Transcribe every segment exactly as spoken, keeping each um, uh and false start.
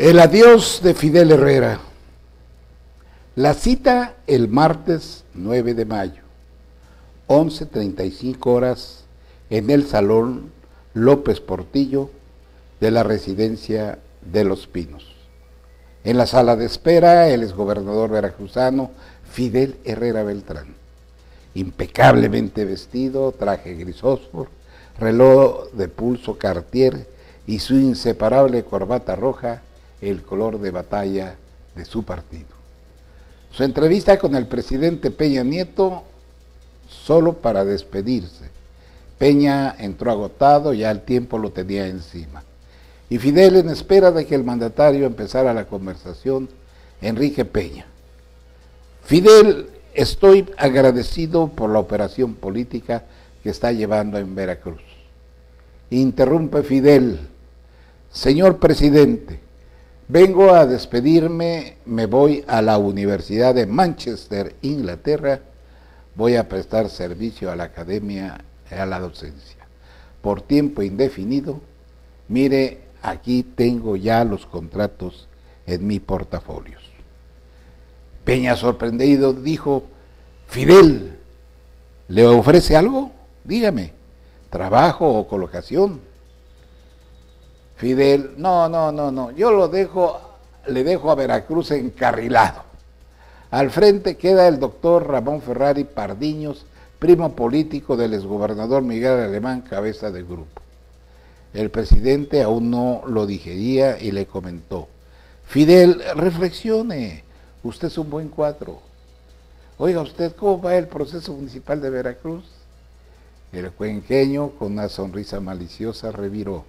El adiós de Fidel Herrera. La cita el martes nueve de mayo, once treinta y cinco horas, en el Salón López Portillo de la Residencia de Los Pinos. En la sala de espera, el exgobernador veracruzano Fidel Herrera Beltrán, impecablemente vestido, traje gris fósforo, reloj de pulso Cartier y su inseparable corbata roja, el color de batalla de su partido. Su entrevista con el presidente Peña Nieto, solo para despedirse. Peña entró agotado, ya el tiempo lo tenía encima. Y Fidel, en espera de que el mandatario empezara la conversación, Enrique Peña. Fidel, estoy agradecido por la operación política que está llevando en Veracruz. Interrumpe Fidel. Señor presidente, vengo a despedirme, me voy a la Universidad de Manchester, Inglaterra, voy a prestar servicio a la academia y a la docencia. Por tiempo indefinido, mire, aquí tengo ya los contratos en mi portafolios. Peña, sorprendido, dijo, Fidel, ¿le ofrece algo? Dígame, ¿trabajo o colocación? Fidel, no, no, no, no, yo lo dejo, le dejo a Veracruz encarrilado. Al frente queda el doctor Ramón Ferrari Pardiños, primo político del exgobernador Miguel Alemán, cabeza de grupo. El presidente aún no lo digería y le comentó, Fidel, reflexione, usted es un buen cuadro. Oiga usted, ¿cómo va el proceso municipal de Veracruz? El cuenqueño, con una sonrisa maliciosa, reviró.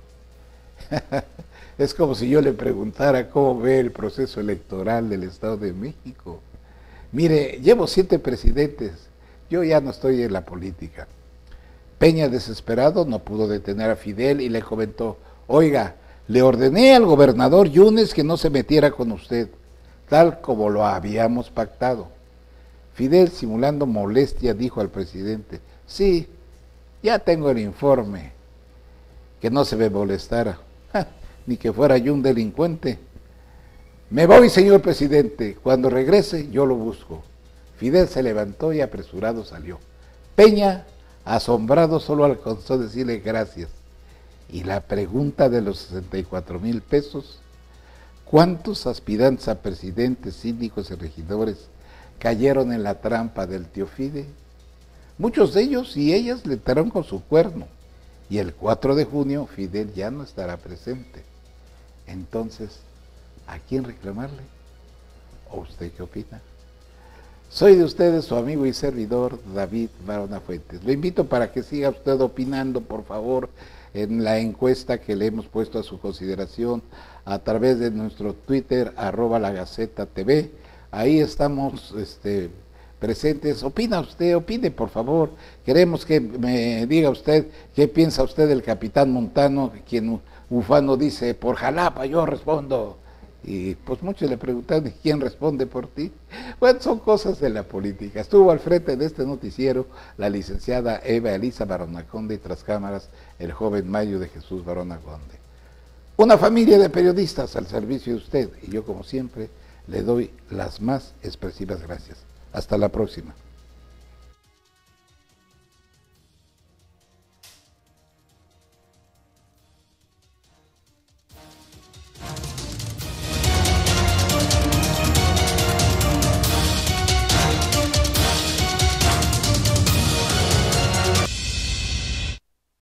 Es como si yo le preguntara cómo ve el proceso electoral del Estado de México. Mire, llevo siete presidentes, yo ya no estoy en la política. Peña, desesperado, no pudo detener a Fidel y le comentó, oiga, le ordené al gobernador Yunes que no se metiera con usted, tal como lo habíamos pactado. Fidel, simulando molestia, dijo al presidente, sí, ya tengo el informe, que no se me molestara, ja, ni que fuera yo un delincuente. Me voy, señor presidente, cuando regrese yo lo busco. Fidel se levantó y apresurado salió. Peña, asombrado, solo alcanzó a decirle gracias. Y la pregunta de los sesenta y cuatro mil pesos, ¿cuántos aspirantes a presidentes, síndicos y regidores cayeron en la trampa del tío Fide? Muchos de ellos y ellas le entraron con su cuerno. Y el cuatro de junio Fidel ya no estará presente. Entonces, ¿a quién reclamarle? ¿O usted qué opina? Soy de ustedes su amigo y servidor David Barona Fuentes. Lo invito para que siga usted opinando, por favor, en la encuesta que le hemos puesto a su consideración a través de nuestro Twitter, arroba la Gaceta T V. Ahí estamos este, presentes. Opina usted, opine, por favor. Queremos que me diga usted qué piensa usted del capitán Montano, quien ufano dice, por Jalapa yo respondo. Y pues muchos le preguntan, ¿quién responde por ti? Bueno, son cosas de la política. Estuvo al frente de este noticiero la licenciada Eva Elisa Barona Conde y tras cámaras el joven Mario de Jesús Barona Conde. Una familia de periodistas al servicio de usted y yo, como siempre, le doy las más expresivas gracias. Hasta la próxima.